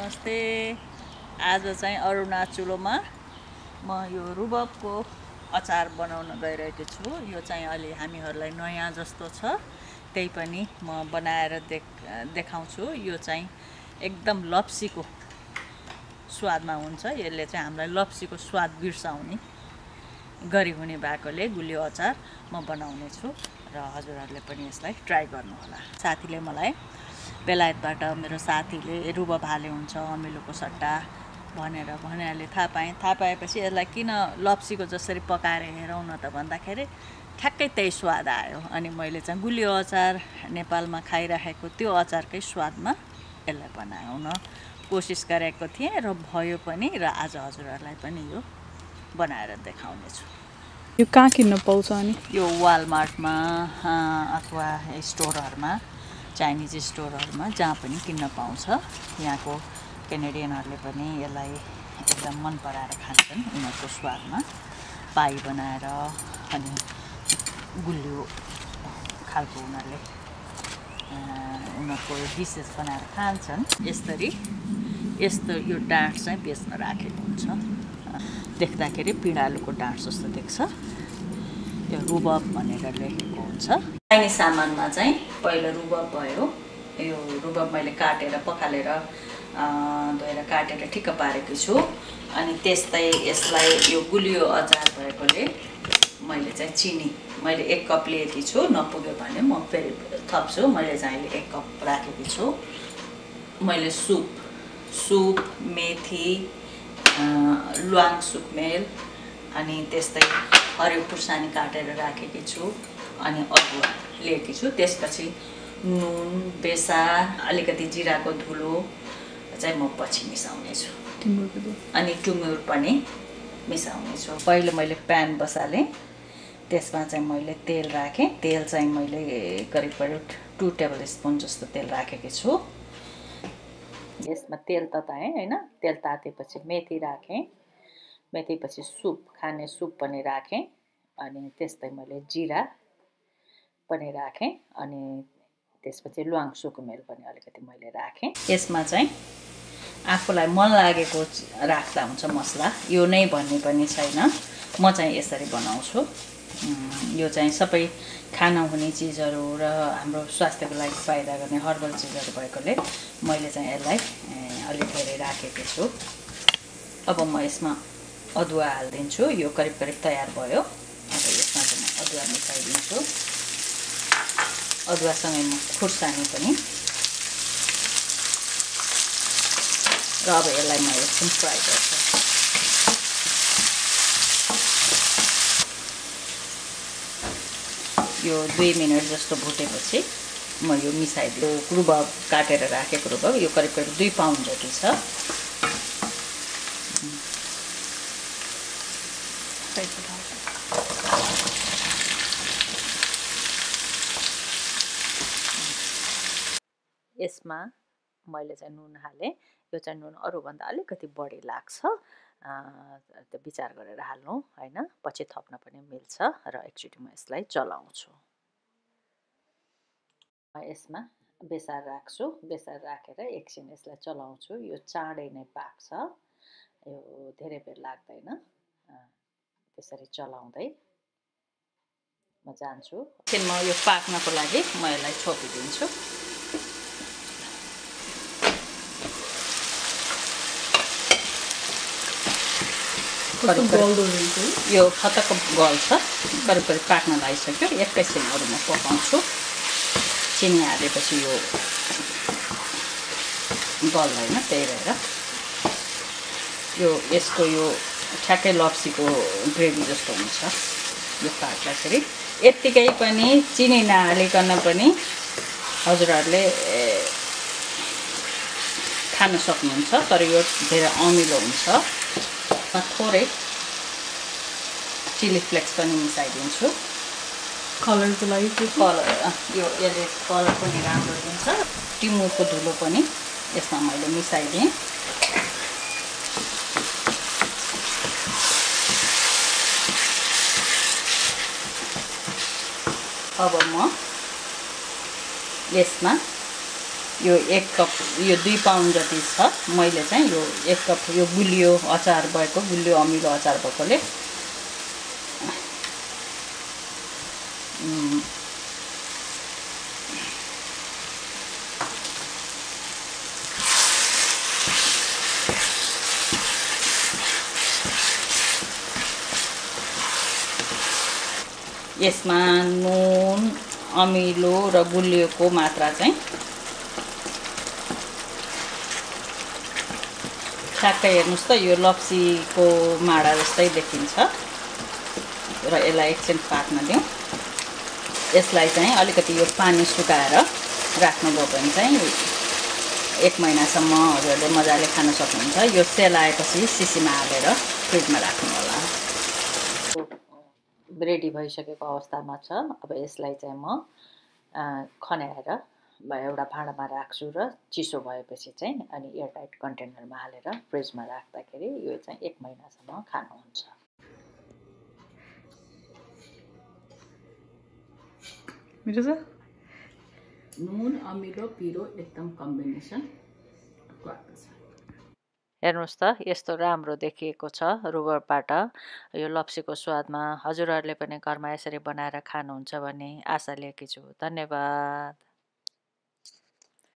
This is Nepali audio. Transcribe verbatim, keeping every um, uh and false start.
नमस्ते। आज चाहिँ अरुणाचलमा म यो रुबबको अचार बनाउन गइरहेको छु। यो चाहिँ अलि हामीहरूलाई नयाँ जस्तो छ, त्यही पनि म बनाएर देख देखाउँछु। यो चाहिँ एकदम लप्सीको स्वादमा हुन्छ। यसले चाहिँ हामीलाई लप्सीको स्वाद बिर्साउने गरी हुने भएकोले गुलियो अचार म बनाउने छु र हजुरहरूले पनि यसलाई ट्राई गर्नु होला। साथीले मलाई बेलायतबाट मेरो साथीले रुबब हाले हुन्छ अमिलोको सट्टा भनेर भनेरले थाहा पाएँ। थाहा पाएपछि यसलाई किन लप्सीको जसरी पकाएर हेरौँ न त भन्दाखेरि ठ्याक्कै त्यही स्वाद आयो। अनि मैले चाहिँ गुलियो अचार नेपालमा खाइराखेको त्यो अचारकै स्वादमा यसलाई बनाउन कोसिस गरेको थिएँ र भयो पनि, र आज हजुरहरूलाई पनि यो बनाएर देखाउने छु। यो कहाँ किन्न पाउँछ अनि? यो वालमार्टमा अथवा स्टोरहरूमा, चाइनिज स्टोरहरूमा जहाँ पनि किन्न पाउँछ। यहाँको केनेडियनहरूले पनि यसलाई एकदम मन पराएर खान्छन् उनीहरूको स्वादमा। पाई बनाएर अनि गुलियो खालको उनीहरूले उनीहरूको डिसेस बनाएर खान्छन्। यसरी यस्तो यो डाँठ चाहिँ बेच्न राखेको हुन्छ। देख्दाखेरि पिँडालुको डाँठ जस्तो देख्छ। यो रुबब भनेर लेखेको हुन्छ। चाहिने सामानमा चाहिँ पहिलो रुबब भयो। यो रुबब मैले काटेर पखालेर धोएर काटेर ठिक्क पारेको छु। अनि त्यस्तै यसलाई यो गुलियो अचार भएकोले मैले चाहिँ चिनी मैले एक कप लिएकी छु। नपुग्यो भने म फेरि थप्छु। मैले चाहिँ अहिले एक कप राखेकी छु। मैले सुप सुप मेथी ल्वाङ सुकमेल अनि त्यस्तै हरियो खुर्सानी काटेर राखेकी छु। अनि अदुवा लिएकी छु। त्यसपछि नुन, बेसार, अलिकति जिराको धुलो चाहिँ म पछि मिसाउने छु। अनि टुमुर पनि मिसाउने छु। पहिले मैले प्यान बसालेँ, त्यसमा चाहिँ मैले तेल राखेँ। तेल चाहिँ मैले करिब करिब टु टेबल स्पुन जस्तो तेल राखेकी छु। यसमा तेल तताएँ होइन। तेल तातेपछि मेथी राखेँ। मेथीपछि सुप खाने सुप पनि राखेँ। अनि त्यस्तै मैले जिरा पनि राखेँ। अनि त्यसपछि ल्वाङ सुकुमेल पनि अलिकति मैले राखेँ। यसमा चाहिँ आफूलाई मन लागेको राख्दा हुन्छ मसला। यो नै भन्ने पनि छैन। म चाहिँ यसरी बनाउँछु। यो चाहिँ सबै खाना हुने चिजहरू र हाम्रो स्वास्थ्यको लागि फाइदा गर्ने हर्बल चिजहरू भएकोले मैले चाहिँ यसलाई अलिक धेरै राखेको छु। अब म यसमा अदुवा हालिदिन्छु। यो करिब करिब तयार भयो। अब यसमा चाहिँ म अदुवा मिसाइदिन्छु। अदुवासँगै म खुर्सानी पनि, र अब यसलाई म एकछिन फ्राई गर्छु। यो दुई मिनट जस्तो भुटेपछि म यो मिसाइदियो। रुबब काटेर राखेको रुबब यो करिब करिब दुई पाउन्ड जति छ। यसमा मैले चाहिँ नुन हालेँ। यो चाहिँ नुन अरूभन्दा अलिकति बढी लाग्छ। त्यो विचार गरेर हाल्नु होइन, पछि थप्न पनि मिल्छ। र एकचोटि म यसलाई चलाउँछु। यसमा बेसार राख्छु। बेसार राखेर एकछिन यसलाई चलाउँछु। यो चाँडै नै पाक्छ। यो धेरै बेर लाग्दैन। त्यसरी चलाउँदै म जान्छु। एकछिन म यो पाक्नको लागि म यसलाई छोपिदिन्छु। यो खतक गल्छ। करिब करिब पाक्न लागिसक्यो। एकैछिन अरू म पकाउँछु। चिनी हालेपछि यो गल्दैन, त्यही भएर यो यसको यो ठ्याक्कै लप्सीको ग्रेभी जस्तो हुन्छ यो पाक्दाखेरि। यत्तिकै पनि चिनी नहालिकन पनि हजुरहरूले खान सक्नुहुन्छ। तर यो धेरै अमिलो हुन्छ। थोरै चिली फ्लेक्स पनि मिसाइदिन्छु कलरको लागि। कलर यो यसले कलर पनि राम्रो दिन्छ। टिमुरको धुलो पनि यसमा मैले मिसाइदिएँ। अब म यसमा यो एक कप यो दुई पाउन्ड जति छ। मैले चाहिँ यो एक कप यो गुलियो अचार भएको गुलियो अमिलो अचार भएकोले यसमा नुन अमिलो र गुलियोको मात्रा चाहिँ ठ्याक्कै हेर्नुहोस् त यो लप्सीको माडा जस्तै देखिन्छ र यसलाई एकछिन पाक्न दिउँ। यसलाई चाहिँ अलिकति यो पानी सुकाएर राख्नुभयो भने चाहिँ एक महिनासम्म हजुरहरूले मजाले खान सक्नुहुन्छ। यो सेलाएपछि सिसीमा हालेर फ्रिजमा राख्नु होला। रेडी भइसकेको अवस्थामा छ। अब यसलाई चाहिँ म खन्याएर एउटा भाँडामा राख्छु र चिसो भएपछि चाहिँ अनि एयरटाइट कन्टेनरमा हालेर फ्रिजमा राख्दाखेरि यो चाहिँ एक महिनासम्म खानुहुन्छ। मिठो छ? नुन अमिलो पिरो एकदम कम्बिनेसन गर्दछ। हेर्नुहोस् त यस्तो राम्रो देखिएको छ रुबरबाट। यो लप्सीको स्वादमा हजुरहरूले पनि घरमा यसरी बनाएर खानुहुन्छ भन्ने आशा लिएकी छु। धन्यवाद।